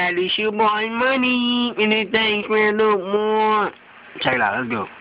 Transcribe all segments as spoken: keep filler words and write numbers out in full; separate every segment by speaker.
Speaker 1: got this your boy money. Anything for a little more. Check it out, let's go.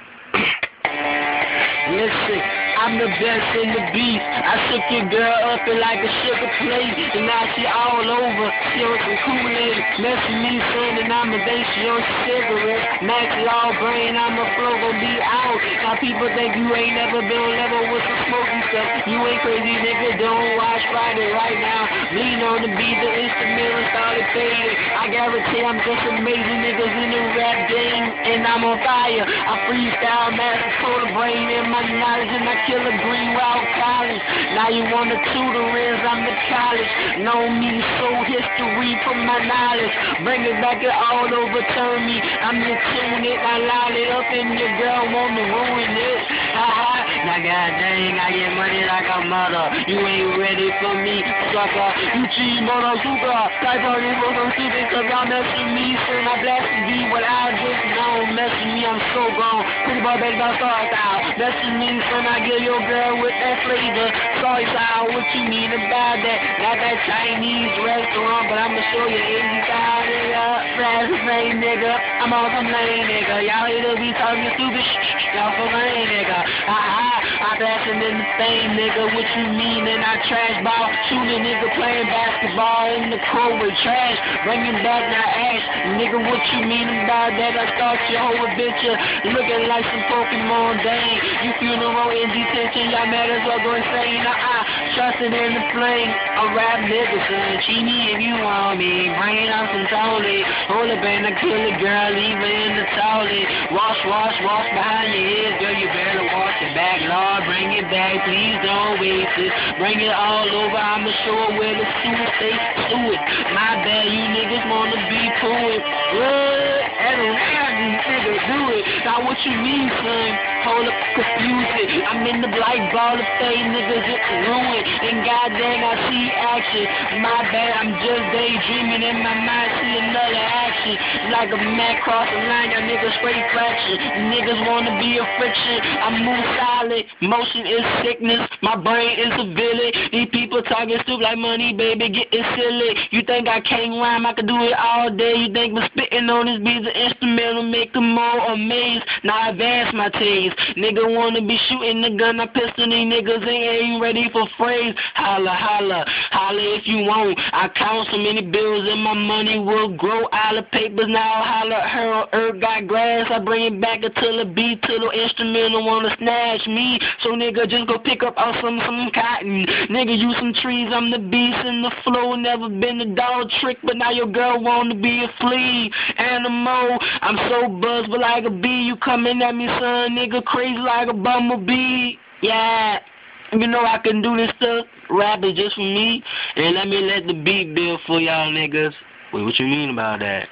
Speaker 1: Listen, I'm the best in the beat. I shook your girl up in like a sugar plate, and now she all over. She on some Kool-Aid, messing me son, and I'm a day she on some cigarettes. Maxi all brain, I'm a flow gon' be out. Now people think you ain't never been on level with some smoky stuff. You ain't crazy, nigga, don't watch Friday right now. Lean on the beat, the instrumental started fading. I guarantee I'm just amazing niggas in the rap game, and I'm on fire. I freestyle, master, full of brain in my knowledge, and I kill a green wild college. Now you want the tutorings, I'm the college. Know me, so history from my knowledge. Bring it back and all overturn me. I'm the tune it, I line it up, and your girl want to ruin it. Haha, now god dang, I get money like a mother. You ain't ready for me, sucker. You cheat, mother, sugar. Type on it for some stupid, cause y'all messing me. Soon I blast the beat, what I just know. Messing me, I'm so gone. Pretty boy, baby, don't start out. Messing me, son, I get your girl with that flavor. Sorry, style, what you mean about that? Not that Chinese restaurant, but I'ma show you any style, nigga. Fast lane, nigga. I'm on some lane, nigga. Y'all either be talking stupid shh, y'all for lane, nigga. Ha-ha, I'm blasting in the fame, nigga. What you mean? And I trash ball, shooting nigga playing basketball in the court with trash. Bringing back my ass, nigga. What you mean about that? I start your whole bitch looking like some Pokemon, dang. You funeral in detention, y'all mad as well go insane. Uh-uh, trusting in the flame. A rap nigga, son. Cheat me if you want me. Bring out some toilet. Hold up and I kill a girl, leave her in the toilet. Wash, wash, wash behind your ears, girl. You better wash it back, Lord. Bring it back, please don't waste it. Bring it all over, I'ma show her where the sewer stay. Sue it. My bad, you niggas wanna be poet. What? And around these niggas do it. Now what you mean, son? Hold up, confuse it. I'm in the black ball of fame, niggas it's ruined. And god dang, I see action. My bad, I'm just daydreaming in my mind, see another action. Like a man cross the line, y'all niggas straight fraction. Niggas wanna be a friction. I move solid, motion is sickness. My brain is a villain. These people talking stupid like money, baby, getting silly. You think I can't rhyme, I can do it all day. You think I'm spitting on this beat, the instrumental, make them more amazed. Now I advance my taste. Nigga wanna be shooting the gun, I pistol these niggas ain't, ain't ready for phrase. Holla, holla, holla if you want. I count so many bills and my money will grow out of papers. Now holla, her earth got grass. I bring it back until the beat, till the instrumental wanna snatch me. So nigga just go pick up on some some cotton. Nigga use some trees, I'm the beast in the flow. Never been a dog trick, but now your girl wanna be a flea. Animal, I'm so buzzed but like a bee. You coming at me, son, nigga, crazy like a bumblebee. Yeah, you know I can do this stuff. Rap is just for me, and let me let the beat build for y'all niggas. Wait, what you mean about that?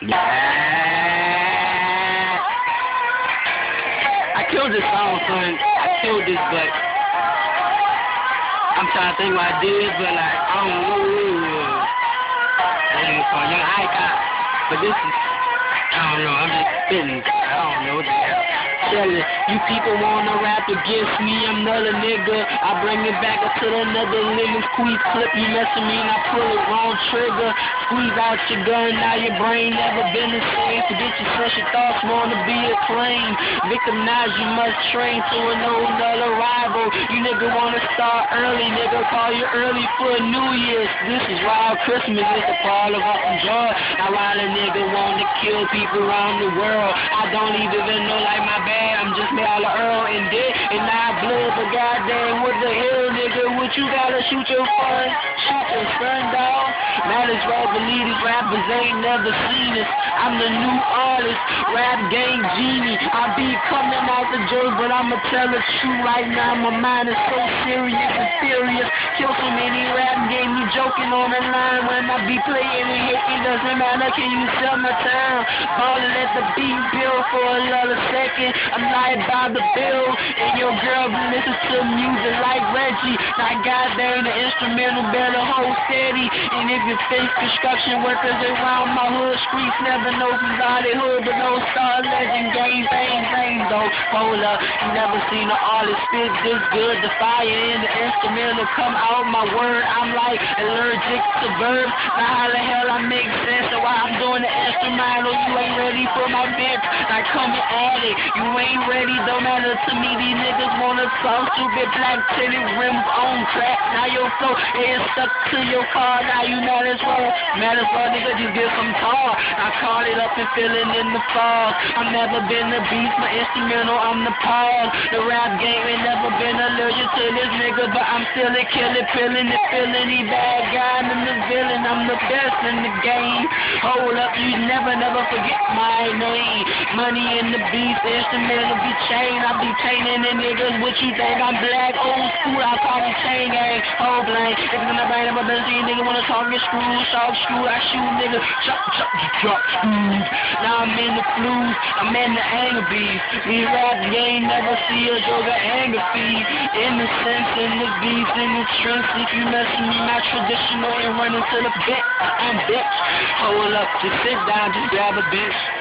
Speaker 1: Yeah. I killed this song, son. I killed this, but I'm trying to think what I did, but like, I don't know. That ain't for young icon. But this is, I don't know, I'm just spitting. I don't know what the hell. You people wanna rap against me, I'm another nigga. I bring it back until another lemon squeeze clip. You messing me and I pull it wrong trigger. Squeeze out your gun, now your brain never been the same. Forget your fresh your thoughts, wanna be acclaimed. Victimize, you must train to an old another rival. You nigga wanna start early, nigga, call you early for New Year's. This is wild Christmas, it's a part of our joy. Now while a nigga wanna kill people around the world, I don't even know like my bad. I'm just made all the Earl and dick, and now I blood, but goddamn, what the hell, nigga? What you gotta shoot your fun? Shoot your son, dog? Now this rap, believe these rappers ain't never seen us. I'm the new artist, rap game genie. I be coming out the joke, but I'ma tell the truth right now. My mind is so serious and furious. Kill so many rap games, you joking on the line. When I be playing and hitting, doesn't matter, can you sell my time? Ballin' at the beat build for another second. I'm not by the bill, and your girl listens to music like Reggie. Now goddamn, the instrumental better hold steady. And if you face construction workers around my hood, streets never know who's out of hood, but no star legend game, bang, bang, though. Hold up, you never seen an artist spit this good. The fire in the instrumental come out my word. I'm like allergic to verbs. Now how the hell I make sense of why I mastermind, or you ain't ready for my bitch. I come and at it. You ain't ready, don't matter to me. These niggas wanna talk stupid black tinted rims on track. Now your flow is stuck to your car. Now you mad as well. Mad as well, nigga, just get some tar. I caught it up and feeling in the fall. I've never been the beast, my instrumental, I'm the pause. The rap game ain't never been allergic to this nigga, but I'm still a killer, feeling it, feeling he bad guy. I'm the villain, I'm the best in the game. Hold up, you never, never forget my name. Money in the beast, instrumental be chain. I be chaining the niggas, what you think I'm black? Old school, I call me chain gang. Whole blank, if it's gonna bang, I'm a see nigga wanna talk get screwed, sharp screw, I shoot nigga, chop, chop, chop, screwed. Now I'm in the blues, I'm in the anger beast. We rap, you ain't never see a joker anger feed. Innocence in the beast, in the trunks. If you mess with me, my traditional ain't running to the bit. I'm bitch. Hold up, just sit down, just grab a bitch.